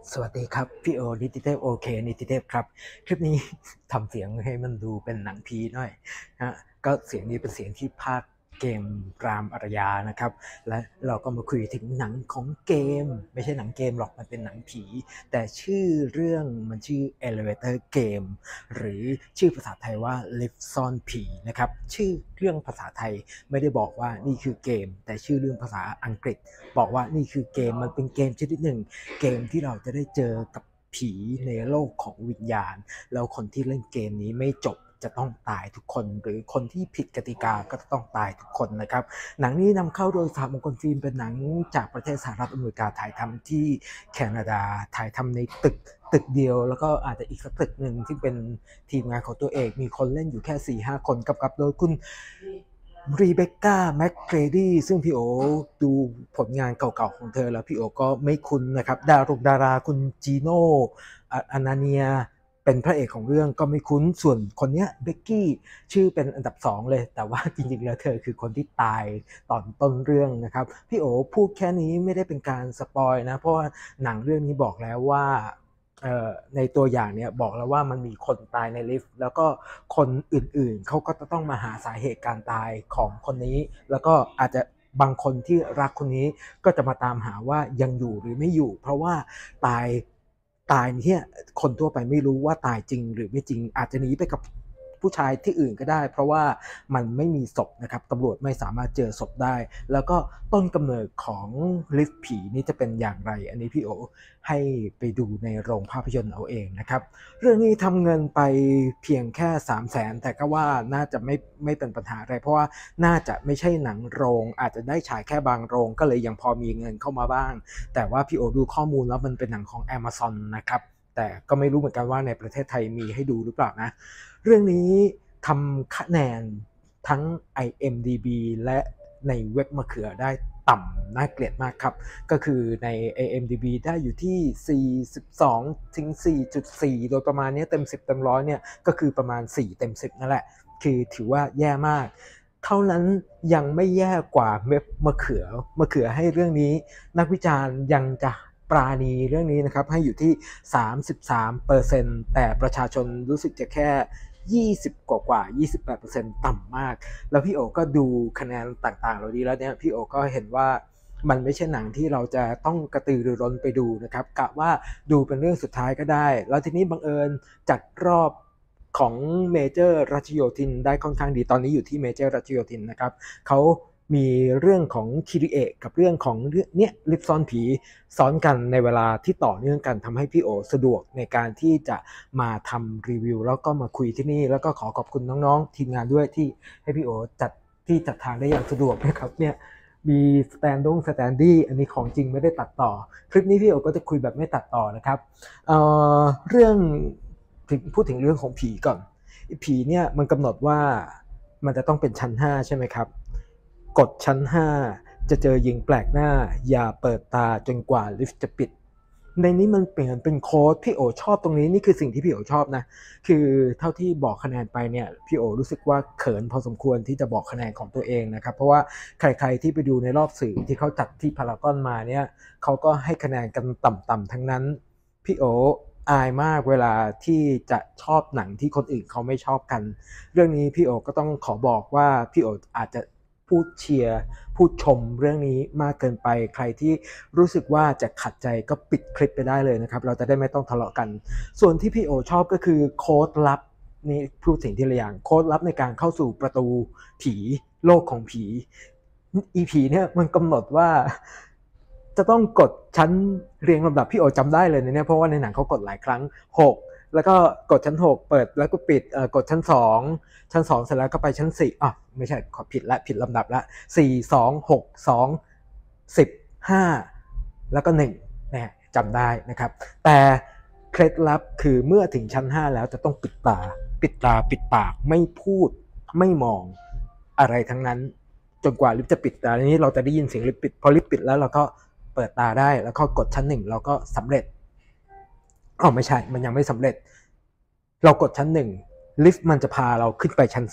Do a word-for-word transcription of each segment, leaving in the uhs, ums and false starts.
สวัสดีครับพี่โอนิติเทพโอเคนิติเทพครับคลิปนี้ทำเสียงให้มันดูเป็นหนังผีหน่อยนะก็เสียงนี้เป็นเสียงที่พากย์เกมรามอารยานะครับและเราก็มาคุยถึงหนังของเกมไม่ใช่หนังเกมหรอกมันเป็นหนังผีแต่ชื่อเรื่องมันชื่อ Elevator Game หรือชื่อภาษาไทยว่า Lift ซ่อนผีนะครับชื่อเรื่องภาษาไทยไม่ได้บอกว่านี่คือเกมแต่ชื่อเรื่องภาษาอังกฤษบอกว่านี่คือเกมมันเป็นเกมชนิดหนึ่ง เกมที่เราจะได้เจอกับผีในโลกของวิญญาณแล้วคนที่เล่นเกมนี้ไม่จบจะต้องตายทุกคนหรือคนที่ผิดกติกาก็จะต้องตายทุกคนนะครับหนังนี้นำเข้าโดยสหมงคลฟิล์มเป็นหนังจากประเทศสหรัฐอเมริกาถ่ายทำที่แคนาดาถ่ายทำในตึกตึกเดียวแล้วก็อาจจะอีกสักตึกหนึ่งที่เป็นทีมงานของตัวเอกมีคนเล่นอยู่แค่ สี่ห้า คนกำกับโดยคุณ รีเบคก้าแมคเกรดี้ซึ่งพี่โอดูผลงานเก่าๆของเธอแล้วพี่โอก็ไม่คุ้นนะครับดารงดาราคุณจีโน่อานาเนียเป็นพระเอกของเรื่องก็ไม่คุ้นส่วนคนนี้เบกกี้ชื่อเป็นอันดับสองเลยแต่ว่าจริงๆแล้วเธอคือคนที่ตายตอนต้นเรื่องนะครับพี่โอพูดแค่นี้ไม่ได้เป็นการสปอยนะเพราะว่าหนังเรื่องนี้บอกแล้วว่าในตัวอย่างเนี่ยบอกแล้วว่ามันมีคนตายในลิฟต์แล้วก็คนอื่นๆเขาก็จะต้องมาหาสาเหตุการตายของคนนี้แล้วก็อาจจะบางคนที่รักคนนี้ก็จะมาตามหาว่ายังอยู่หรือไม่อยู่เพราะว่าตายตายเนี่ยคนทั่วไปไม่รู้ว่าตายจริงหรือไม่จริงอาจจะหนีไปกับผู้ชายที่อื่นก็ได้เพราะว่ามันไม่มีศพนะครับตำรวจไม่สามารถเจอศพได้แล้วก็ต้นกำเนิดของลิฟต์ผีนี่จะเป็นอย่างไรอันนี้พี่โอให้ไปดูในโรงภาพยนตร์เอาเองนะครับเรื่องนี้ทำเงินไปเพียงแค่ สามแสน แต่ก็ว่าน่าจะไม่ไม่เป็นปัญหาอะไรเพราะว่าน่าจะไม่ใช่หนังโรงอาจจะได้ฉายแค่บางโรงก็เลยยังพอมีเงินเข้ามาบ้างแต่ว่าพี่โอดูข้อมูลแล้วมันเป็นหนังของ Amazon นะครับแต่ก็ไม่รู้เหมือนกันว่าในประเทศไทยมีให้ดูหรือเปล่านะเรื่องนี้ทำคะแนนทั้ง ไอ เอ็ม ดี บี และในเว็บมะเขือได้ต่ำน่าเกลียดมากครับก็คือใน ไอ เอ็ม ดี บี ได้อยู่ที่ สี่สิบสองถึงสี่จุดสี่ โดยประมาณนี้เต็มสิบเต็มร้อยเนี่ยก็คือประมาณสี่เต็มสิบนั่นแหละคือถือว่าแย่มากเท่านั้นยังไม่แย่กว่าเว็บมะเขือมะเขือให้เรื่องนี้นักวิจารณ์ยังจะปราณีเรื่องนี้นะครับให้อยู่ที่ สามสิบสามเปอร์เซ็นต์ แต่ประชาชนรู้สึกจะแค่ยี่สิบกว่ากว่า ยี่สิบแปดเปอร์เซ็นต์ ต่ำมากแล้วพี่โอก็ดูคะแนนต่างๆเหล่านี้แล้วเนี่ยพี่โอก็เห็นว่ามันไม่ใช่หนังที่เราจะต้องกระตือรือร้นไปดูนะครับกะว่าดูเป็นเรื่องสุดท้ายก็ได้แล้วทีนี้บังเอิญจัดรอบของเมเจอร์รัชโยธินได้ค่อนข้างดีตอนนี้อยู่ที่เมเจอร์รัชโยธินนะครับเขามีเรื่องของคิริเอะกับเรื่องของเนี้ยลิฟซ่อนผีซ้อนกันในเวลาที่ต่อเนื่องกันทำให้พี่โอสะดวกในการที่จะมาทำรีวิวแล้วก็มาคุยที่นี่แล้วก็ขอขอบคุณน้องๆทีมงานด้วยที่ให้พี่โอจัดที่จัดทางได้อย่างสะดวกนะครับเนี่ยมีสแตนดงสแตนดี้อันนี้ของจริงไม่ได้ตัดต่อคลิปนี้พี่โอก็จะคุยแบบไม่ตัดต่อนะครับเอ่อเรื่องถึงพูดถึงเรื่องของผีก่อนผีเนี่ยมันกำหนดว่ามันจะต้องเป็นชั้นห้าใช่ไหมครับกดชั้นห้าจะเจอหญิงแปลกหน้าอย่าเปิดตาจนกว่าลิฟต์จะปิดในนี้มันเปลี่ยนเป็นโค้ดพี่โอชอบตรงนี้นี่คือสิ่งที่พี่โอชอบนะคือเท่าที่บอกคะแนนไปเนี่ยพี่โอรู้สึกว่าเขินพอสมควรที่จะบอกคะแนนของตัวเองนะครับเพราะว่าใครๆที่ไปดูในรอบสื่อที่เขาจัดที่พารากอนมาเนี่ยเขาก็ให้คะแนนกันต่ำๆทั้งนั้นพี่โออายมากเวลาที่จะชอบหนังที่คนอื่นเขาไม่ชอบกันเรื่องนี้พี่โอก็ต้องขอบอกว่าพี่โออาจจะพูดเชียร์พูดชมเรื่องนี้มากเกินไปใครที่รู้สึกว่าจะขัดใจก็ปิดคลิปไปได้เลยนะครับเราจะได้ไม่ต้องทะเลาะกันส่วนที่พี่โอชอบก็คือโค้ดลับนี่พูดถึงทีละอย่างโค้ดลับในการเข้าสู่ประตูผีโลกของผีอีผีเนี่ยมันกำหนดว่าจะต้องกดชั้นเรียงลำดับพี่โอจำได้เลยเนี่ยเพราะว่าในหนังเขากดหลายครั้งหกแล้วก็กดชั้นหกเปิดแล้วก็ปิดเอ่อกดชั้นสองชั้นสองเสร็จแล้วก็ไปชั้นสี่อ่ะไม่ใช่ขอผิดละผิดลำดับละสี่ สอง หก สอง สิบ ห้าแล้วก็หนึ่งนะจำได้นะครับแต่เคล็ดลับคือเมื่อถึงชั้นห้าแล้วจะต้องปิดตาปิดตาปิดปากไม่พูดไม่มองอะไรทั้งนั้นจนกว่าลิฟต์จะปิดตาทีนี้เราจะได้ยินเสียงลิฟต์ปิดพอลิฟต์ปิดแล้วเราก็เปิดตาได้แล้วก็กดชั้นหนึ่งเราก็สำเร็จอ๋อไม่ใช่มันยังไม่สำเร็จเรากดชั้นหนึ่งลิฟต์มันจะพาเราขึ้นไปชั้นสิบ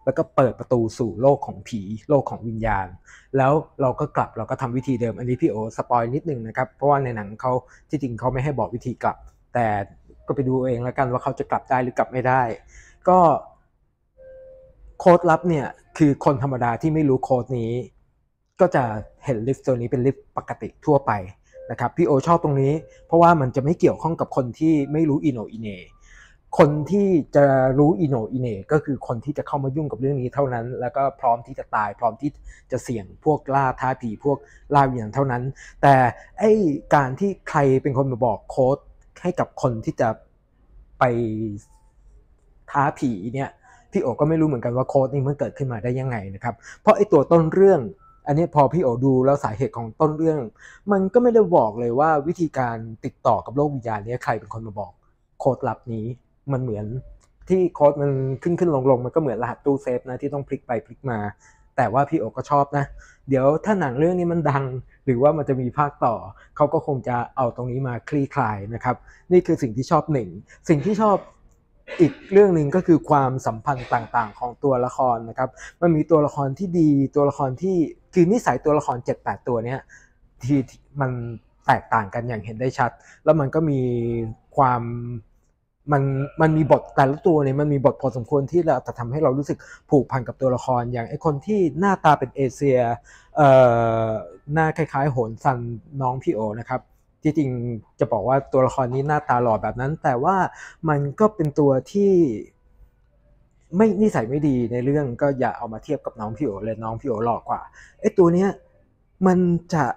แล้วก็เปิดประตูสู่โลกของผีโลกของวิญญาณแล้วเราก็กลับเราก็ทำวิธีเดิมอันนี้พี่โอสปอยนิดนึงนะครับเพราะว่าในหนังเขาที่จริงเขาไม่ให้บอกวิธีกลับแต่ก็ไปดูเองแล้วกันว่าเขาจะกลับได้หรือกลับไม่ได้ก็โค้ดลับเนี่ยคือคนธรรมดาที่ไม่รู้โค้ดนี้ก็จะเห็นลิฟต์ตัวนี้เป็นลิฟต์ปกติทั่วไปนะครับพี่โอชอบตรงนี้เพราะว่ามันจะไม่เกี่ยวข้องกับคนที่ไม่รู้อิโหนอิเหน่คนที่จะรู้อิโหนอิเหน่ก็คือคนที่จะเข้ามายุ่งกับเรื่องนี้เท่านั้นแล้วก็พร้อมที่จะตายพร้อมที่จะเสี่ยงพวกล่าท้าผีพวกล่าวิญญาณเท่านั้นแต่ไอ้การที่ใครเป็นคนมาบอกโค้ดให้กับคนที่จะไปท้าผีเนี่ยพี่โอก็ไม่รู้เหมือนกันว่าโค้ดนี้มันเกิดขึ้นมาได้ยังไงนะครับเพราะไอ้ตัวต้นเรื่องอันนี้พอพี่โอดูแล้วสาเหตุของต้นเรื่องมันก็ไม่ได้บอกเลยว่าวิธีการติดต่อกับโลกวิญญาณนี้ใครเป็นคนมาบอกโค้ดลับนี้มันเหมือนที่โค้ดมันขึ้นขึ้นลงลงมันก็เหมือนรหัสตู้เซฟนะที่ต้องพลิกไปพลิกมาแต่ว่าพี่โอก็ชอบนะเดี๋ยวถ้าหนังเรื่องนี้มันดังหรือว่ามันจะมีภาคต่อเขาก็คงจะเอาตรงนี้มาคลี่คลายนะครับนี่คือสิ่งที่ชอบหนึ่งสิ่งที่ชอบอีกเรื่องหนึ่งก็คือความสัมพันธ์ต่างๆของตัวละครนะครับมันมีตัวละครที่ดีตัวละครที่คือนิสัยตัวละคร เจ็ดแปด ตัวเนี้ยที่มันแตกต่างกันอย่างเห็นได้ชัดแล้วมันก็มีความมันมันมีบทแต่ละตัวเนี่ยมันมีบทพอสมควรที่เราจะทำให้เรารู้สึกผูกพันกับตัวละครอย่างไอ้คนที่หน้าตาเป็นเอเชียเอ่อหน้าคล้ายๆโหนซันน้องพี่โอนะครับที่จริงจะบอกว่าตัวละครนี้หน้าตาหล่อแบบนั้นแต่ว่ามันก็เป็นตัวที่ไม่นิสัยไม่ดีในเรื่องก็อย่าเอามาเทียบกับน้องพี่โอเลยน้องพี่โอหล่อกว่าไอ้ตัวเนี้ยมันจะ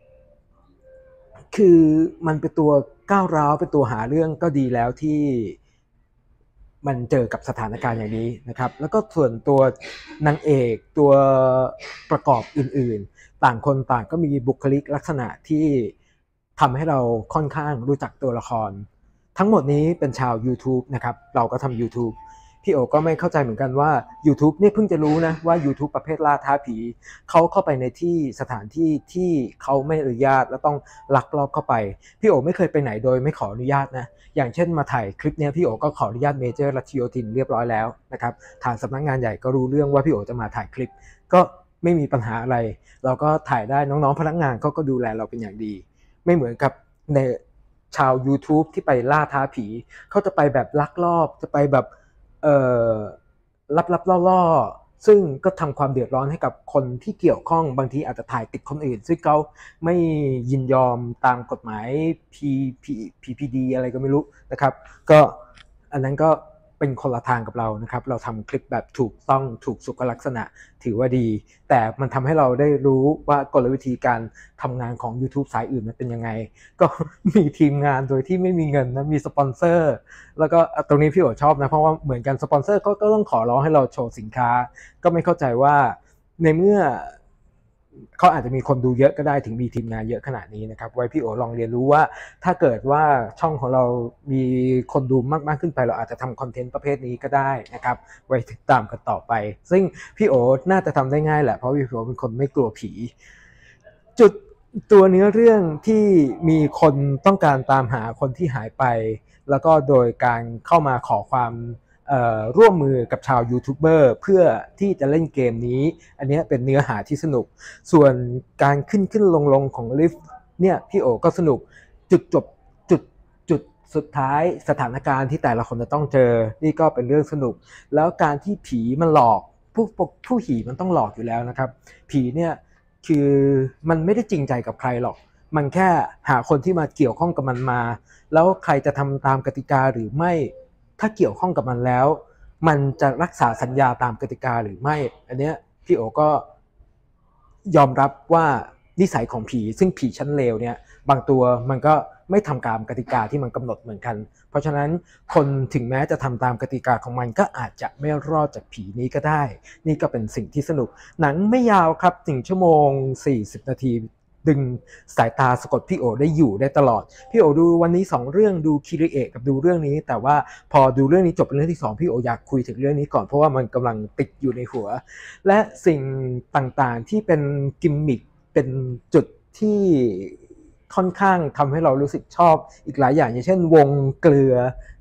คือมันเป็นตัวก้าวร้าวเป็นตัวหาเรื่องก็ดีแล้วที่มันเจอกับสถานการณ์อย่างนี้นะครับแล้วก็ส่วนตัวนางเอกตัวประกอบอื่นๆต่างคนต่างก็มีบุคลิกลักษณะที่ทำให้เราค่อนข้างรู้จักตัวละครทั้งหมดนี้เป็นชาว YouTube นะครับเราก็ทำ YouTube พี่โอก็ไม่เข้าใจเหมือนกันว่า YouTube เนี่ยเพิ่งจะรู้นะว่า YouTube ประเภทล่าท้าผีเขาเข้าไปในที่สถานที่ที่เขาไม่อนุญาตและต้องลักลอบเข้าไปพี่โอไม่เคยไปไหนโดยไม่ขออนุญาตนะอย่างเช่นมาถ่ายคลิปเนี้ยพี่โอก็ขออนุญาตเมเจอร์รัชโยธินเรียบร้อยแล้วนะครับทางสำนักงานใหญ่ก็รู้เรื่องว่าพี่โอจะมาถ่ายคลิปก็ไม่มีปัญหาอะไรเราก็ถ่ายได้น้องๆพนักงานเขาก็ดูแลเราเป็นอย่างดีไม่เหมือนกับในชาว YouTube ที่ไปล่าท้าผีเขาจะไปแบบลักลอบจะไปแบบเอ่อลับๆล่อๆซึ่งก็ทำความเดือดร้อนให้กับคนที่เกี่ยวข้องบางทีอาจจะถ่ายติดคนอื่นซึ่งเขาไม่ยินยอมตามกฎหมาย P P พี พี ดี อะไรก็ไม่รู้นะครับก็อันนั้นก็เป็นคนละทางกับเรานะครับเราทำคลิปแบบถูกต้องถูกสุขลักษณะถือว่าดีแต่มันทำให้เราได้รู้ว่ากลวิธีการทำงานของ YouTube สายอื่นมันเป็นยังไงก็มีทีมงานโดยที่ไม่มีเงินนะมีสปอนเซอร์แล้วก็ตรงนี้พี่โอชอบนะเพราะว่าเหมือนกันสปอนเซอร์ก็ก็ต้องขอร้องให้เราโชว์สินค้าก็ไม่เข้าใจว่าในเมื่อเขาอาจจะมีคนดูเยอะก็ได้ถึงมีทีมงานเยอะขนาดนี้นะครับไว้พี่โอลองเรียนรู้ว่าถ้าเกิดว่าช่องของเรามีคนดูมากมากขึ้นไปเราอาจจะทำคอนเทนต์ประเภทนี้ก็ได้นะครับไว้ติดตามกันต่อไปซึ่งพี่โอน่าจะทำได้ง่ายแหละเพราะพี่โอเป็นคนไม่กลัวผีจุดตัวเนื้อเรื่องที่มีคนต้องการตามหาคนที่หายไปแล้วก็โดยการเข้ามาขอความร่วมมือกับชาวยูทูบเบอร์เพื่อที่จะเล่นเกมนี้อันนี้เป็นเนื้อหาที่สนุกส่วนการขึ้นขึ้นลงลงของลิฟต์เนี่ยพี่โอก็สนุกจุดจบจุดจุดสุดท้ายสถานการณ์ที่แต่ละคนจะต้องเจอนี่ก็เป็นเรื่องสนุกแล้วการที่ผีมันหลอกผู้ผู้ผีมันต้องหลอกอยู่แล้วนะครับผีเนี่ยคือมันไม่ได้จริงใจกับใครหรอกมันแค่หาคนที่มาเกี่ยวข้องกับมันมาแล้วใครจะทำตามกติกาหรือไม่ถ้าเกี่ยวข้องกับมันแล้วมันจะรักษาสัญญาตามกติกาหรือไม่อันเนี้ยพี่โอก็ยอมรับว่านิสัยของผีซึ่งผีชั้นเลวเนี่ยบางตัวมันก็ไม่ทำตามกติกาที่มันกำหนดเหมือนกันเพราะฉะนั้นคนถึงแม้จะทำตามกติกาของมันก็อาจจะไม่รอดจากผีนี้ก็ได้นี่ก็เป็นสิ่งที่สนุกหนังไม่ยาวครับหนึ่งชั่วโมงสี่สิบนาทีดึงสายตาสะกดพี่โอได้อยู่ได้ตลอดพี่โอดูวันนี้สองเรื่องดูคิริเอะกับดูเรื่องนี้แต่ว่าพอดูเรื่องนี้จบเป็นเรื่องที่สองพี่โออยากคุยถึงเรื่องนี้ก่อนเพราะว่ามันกำลังติดอยู่ในหัวและสิ่งต่างๆที่เป็นกิมมิคเป็นจุดที่ค่อนข้างทำให้เรารู้สึกชอบอีกหลายอย่างอย่างเช่นวงเกลือ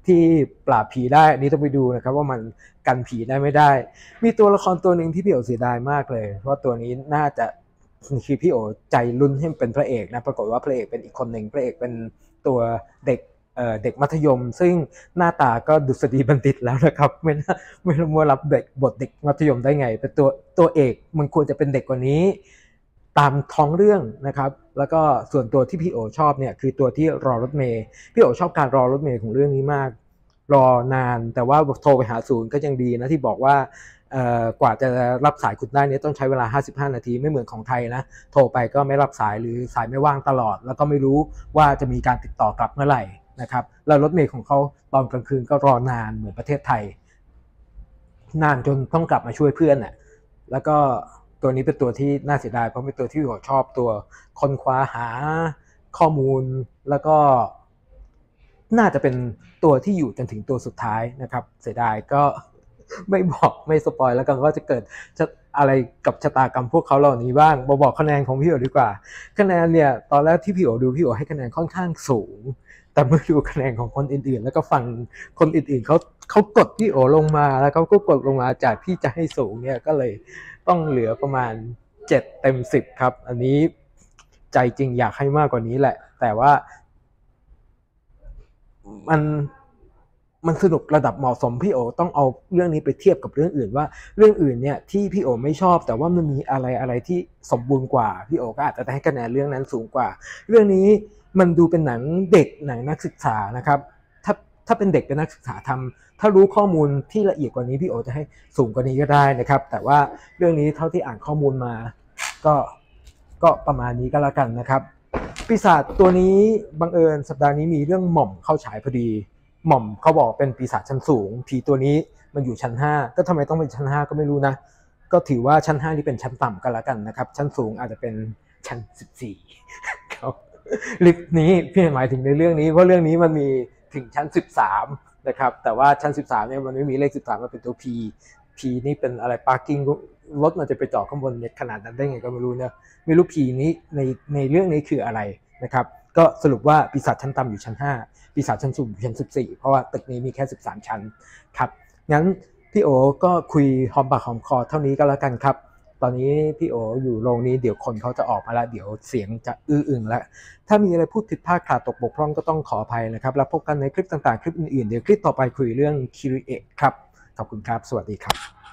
ที่ปราบผีได้อันนี้ต้องไปดูนะครับว่ามันกันผีได้ไม่ได้มีตัวละครตัวหนึ่งที่พี่โอเสียดายมากเลยเพราะตัวนี้น่าจะคือพี่โอใจลุ้นให้เป็นพระเอกนะปรากฏว่าพระเอกเป็นอีกคนหนึ่งพระเอกเป็นตัวเด็กเอ่อเด็กมัธยมซึ่งหน้าตาก็ดุษฎีบัณฑิตแล้วนะครับไม่น่าไม่รู้ว่ารับเด็กบทเด็กมัธยมได้ไงเป็นตัวตัวเอกมันควรจะเป็นเด็กกว่านี้ตามท้องเรื่องนะครับแล้วก็ส่วนตัวที่พี่โอชอบเนี่ยคือตัวที่รอรถเมย์พี่โอชอบการรอรถเมย์ของเรื่องนี้มากรอนานแต่ว่าโทรไปหาศูนย์ก็ยังดีนะที่บอกว่ากว่าจะรับสายคุณได้เนี่ยต้องใช้เวลาห้าสิบห้านาทีไม่เหมือนของไทยนะโทรไปก็ไม่รับสายหรือสายไม่ว่างตลอดแล้วก็ไม่รู้ว่าจะมีการติดต่อกลับเมื่อไหร่นะครับแล้วรถเมล์ของเขาตอนกลางคืนก็รอนานเหมือนประเทศไทยนานจนต้องกลับมาช่วยเพื่อนน่ะแล้วก็ตัวนี้เป็นตัวที่น่าเสียดายเพราะเป็นตัวที่ผมชอบตัวค้นคว้าหาข้อมูลแล้วก็น่าจะเป็นตัวที่อยู่จนถึงตัวสุดท้ายนะครับเสียดายก็ไม่บอกไม่สปอยแล้วกันว่าจะเกิดจะอะไรกับชะตากรรมพวกเขาเหล่านี้บ้างมาบอกคะแนนของพี่โอดีกว่าคะแนนเนี่ยตอนแรกที่พี่โอดูพี่โอให้คะแนนค่อนข้างสูงแต่เมื่อดูคะแนนของคนอื่นๆแล้วก็ฟังคนอื่นๆเขาเขากดพี่โอลงมาแล้วเขาก็กดลงมาจากที่จะให้สูงเนี่ยก็เลยต้องเหลือประมาณเจ็ดเต็มสิบครับอันนี้ใจจริงอยากให้มากกว่านี้แหละแต่ว่ามันมันสนุกระดับเหมาะสมพี่โอต้องเอาเรื่องนี้ไปเทียบกับเรื่องอื่นว่าเรื่องอื่นเนี่ยที่พี่โอไม่ชอบแต่ว่ามันมีอะไรอะไรที่สมบูรณ์กว่าพี่โอก็อาจจะให้คะแนนเรื่องนั้นสูงกว่าเรื่องนี้มันดูเป็นหนังเด็กหนังนักศึกษานะครับถ้าถ้าเป็นเด็กเป็นนักศึกษาทำถ้ารู้ข้อมูลที่ละเอียดกว่านี้พี่โอจะให้สูงกว่านี้ก็ได้นะครับแต่ว่าเรื่องนี้เท่าที่อ่านข้อมูลมาก็ก็ประมาณนี้ก็แล้วกันนะครับปีศาจตัวนี้บังเอิญสัปดาห์นี้มีเรื่องหม่อมเข้าฉายพอดีหม่อมเขาบอกเป็นปีศาจชั้นสูงผีตัวนี้มันอยู่ชั้นห้าก็ทำไมต้องเป็นชั้นห้าก็ไม่รู้นะก็ถือว่าชั้นห้านี่เป็นชั้นต่ำกันแล้วกันนะครับชั้นสูงอาจจะเป็นชั้นสิบสี่ครับลิฟต์นี้พี่หมายถึงในเรื่องนี้เพราะเรื่องนี้มันมีถึงชั้นสิบสามนะครับแต่ว่าชั้นสิบสามเนี่ยมันไม่มีเลขสิบสามมันเป็นตัว P P นี่เป็นอะไร parking รถมันจะไปจอดข้างบนเนี่ยขนาดนั้นได้ไงก็ไม่รู้นะไม่รู้ P นี้ในในเรื่องนี้คืออะไรนะครับก็สรุปว่าปีศาจชั้นต่ำอยู่ชั้นห้าปีศาจชั้นสูงอยู่ชั้นสิบสี่เพราะว่าตึกนี้มีแค่สิบสามชั้นครับงั้นพี่โอก็คุยหอมปากหอมคอเท่านี้ก็แล้วกันครับตอนนี้พี่โออยู่โรงนี้เดี๋ยวคนเขาจะออกมาแล้วเดี๋ยวเสียงจะอื้ออึงแล้วถ้ามีอะไรพูดผิดพลาดขาดตกบกพร่องก็ต้องขออภัยนะครับแล้วพบกันในคลิปต่างๆคลิปอื่นๆเดี๋ยวคลิปต่อไปคุยเรื่องคิริเอะครับขอบคุณครับสวัสดีครับ